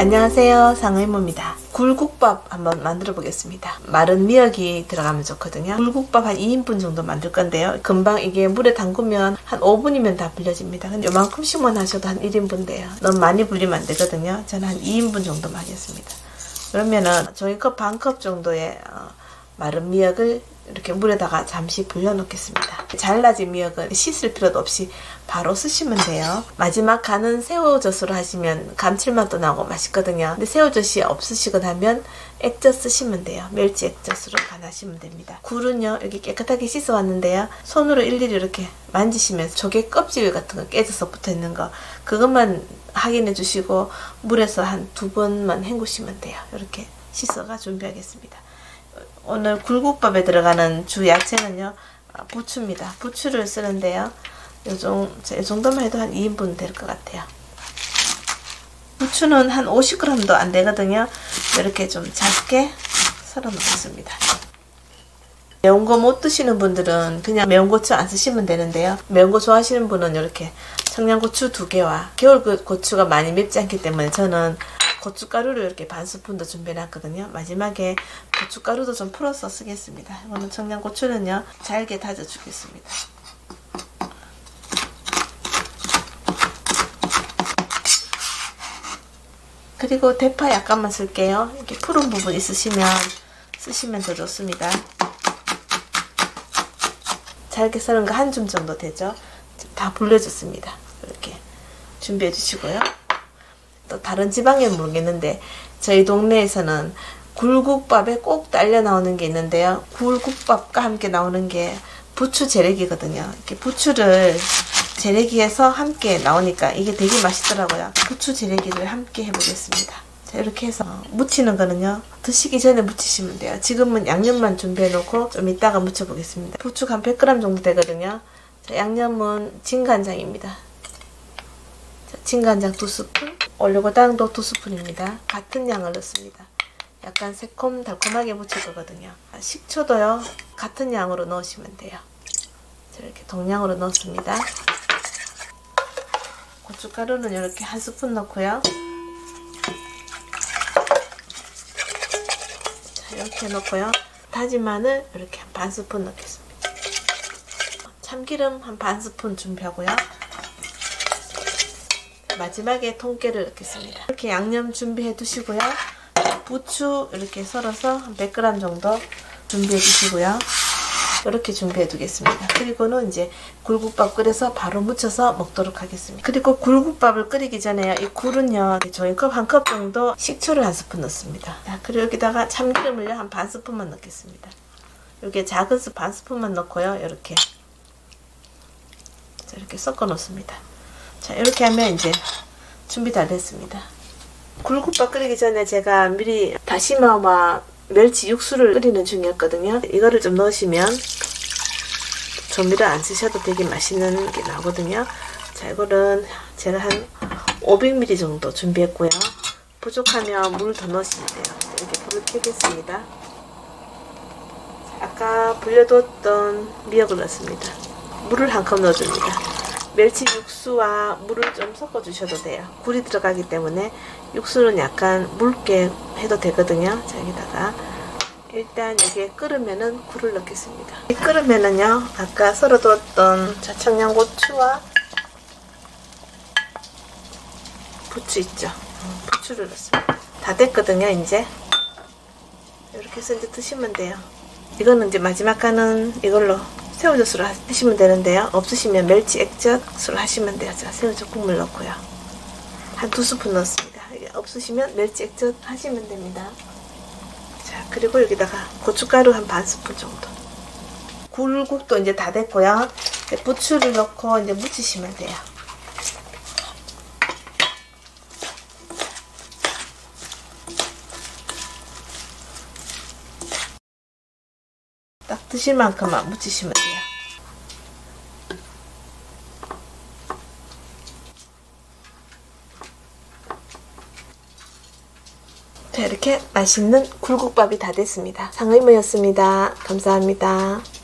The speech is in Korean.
안녕하세요, 상의모입니다. 굴국밥 한번 만들어 보겠습니다. 마른 미역이 들어가면 좋거든요. 굴국밥 한 2인분 정도 만들 건데요. 금방 이게 물에 담그면 한 5분이면 다 불려집니다. 근데 요만큼씩만 하셔도 한 1인분 돼요. 너무 많이 불리면 안 되거든요. 저는 한 2인분 정도만 하겠습니다. 그러면은 종이컵 반컵 정도의 마른 미역을 이렇게 물에다가 잠시 불려 놓겠습니다. 잘라진 미역은 씻을 필요도 없이 바로 쓰시면 돼요. 마지막 간은 새우젓으로 하시면 감칠맛도 나고 맛있거든요. 근데 새우젓이 없으시거나 하면 액젓 쓰시면 돼요. 멸치 액젓으로 간하시면 됩니다. 굴은요, 이렇게 깨끗하게 씻어 왔는데요. 손으로 일일이 이렇게 만지시면서 조개 껍질 같은 거 깨져서 붙어 있는 거, 그것만 확인해 주시고 물에서 한 2번만 헹구시면 돼요. 이렇게 씻어가 준비하겠습니다. 오늘 굴국밥에 들어가는 주 야채는요, 부추입니다. 부추를 쓰는데요. 이 정도만 해도 한 2인분 될 것 같아요. 부추는 한 50g도 안 되거든요. 이렇게 좀 작게 썰어 놓겠습니다. 매운 거 못 드시는 분들은 그냥 매운 고추 안 쓰시면 되는데요. 매운 거 좋아하시는 분은 이렇게 청양고추 2개와 겨울 고추가 많이 맵지 않기 때문에 저는 고춧가루를 이렇게 반 스푼 더 준비해 놨거든요. 마지막에 고춧가루도 좀 풀어서 쓰겠습니다. 이거는 청양고추는요, 잘게 다져 주겠습니다. 그리고 대파 약간만 쓸게요. 이렇게 푸른 부분 있으시면 쓰시면 더 좋습니다. 잘게 썰은 거 한 줌 정도 되죠. 다 불려줬습니다. 이렇게 준비해 주시고요. 또 다른 지방에는 모르겠는데 저희 동네에서는 굴국밥에 꼭 딸려 나오는 게 있는데요. 굴국밥과 함께 나오는 게 부추 재래기거든요. 이렇게 부추를 재래기해서 함께 나오니까 이게 되게 맛있더라고요. 부추 재래기를 함께 해보겠습니다. 자, 이렇게 해서 무치는 거는요, 드시기 전에 무치시면 돼요. 지금은 양념만 준비해 놓고 좀 이따가 무쳐 보겠습니다. 부추가 한 100g 정도 되거든요. 자, 양념은 진간장입니다. 자, 진간장 2스푼, 올리고당도 2스푼입니다. 같은 양을 넣습니다. 약간 새콤달콤하게 무칠 거거든요. 식초도요, 같은 양으로 넣으시면 돼요. 자, 이렇게 동량으로 넣습니다. 고춧가루는 이렇게 1스푼 넣고요. 자, 이렇게 넣고요. 다진 마늘 이렇게 한 반 스푼 넣겠습니다. 참기름 한 반 스푼 준비하고요. 마지막에 통깨를 넣겠습니다. 이렇게 양념 준비해 두시고요. 부추 이렇게 썰어서 한 100g 정도 준비해 주시고요. 이렇게 준비해 두겠습니다. 그리고는 이제 굴국밥 끓여서 바로 무쳐서 먹도록 하겠습니다. 그리고 굴국밥을 끓이기 전에 이 굴은요, 종이컵 1컵 정도 식초를 1스푼 넣습니다. 자, 그리고 여기다가 참기름을요, 한 반 스푼만 넣겠습니다. 여기에 작은 반 스푼만 넣고요. 이렇게. 자, 이렇게 섞어 놓습니다. 자, 이렇게 하면 이제 준비 다 됐습니다. 굴국밥 끓이기 전에 제가 미리 다시마와 멸치 육수를 끓이는 중이었거든요. 이거를 좀 넣으시면 조미료 안 쓰셔도 되게 맛있는 게 나오거든요. 자, 이거는 제가 한 500ml 정도 준비했고요. 부족하면 물 더 넣으시면 돼요. 이렇게 불을 켜겠습니다. 아까 불려뒀던 미역을 넣습니다. 물을 1컵 넣어줍니다. 멸치 육수와 물을 좀 섞어 주셔도 돼요. 굴이 들어가기 때문에 육수는 약간 묽게 해도 되거든요. 자, 여기다가 일단 여기에 끓으면은 굴을 넣겠습니다. 끓으면은요, 아까 썰어뒀던 청양고추와 부추 있죠. 부추를 넣습니다. 다 됐거든요. 이제 이렇게 해서 이제 드시면 돼요. 이거는 이제 마지막 간은 이걸로 새우젓으로 하시면 되는데요. 없으시면 멸치 액젓으로 하시면 돼요. 자, 새우젓 국물 넣고요. 한 2스푼 넣습니다. 없으시면 멸치 액젓 하시면 됩니다. 자, 그리고 여기다가 고춧가루 한 반 스푼 정도. 굴국도 이제 다 됐고요. 부추를 넣고 이제 무치시면 돼요. 딱 드실 만큼만 무치시면 돼요. 자, 이렇게 맛있는 굴국밥이 다 됐습니다. 상의모였습니다. 감사합니다.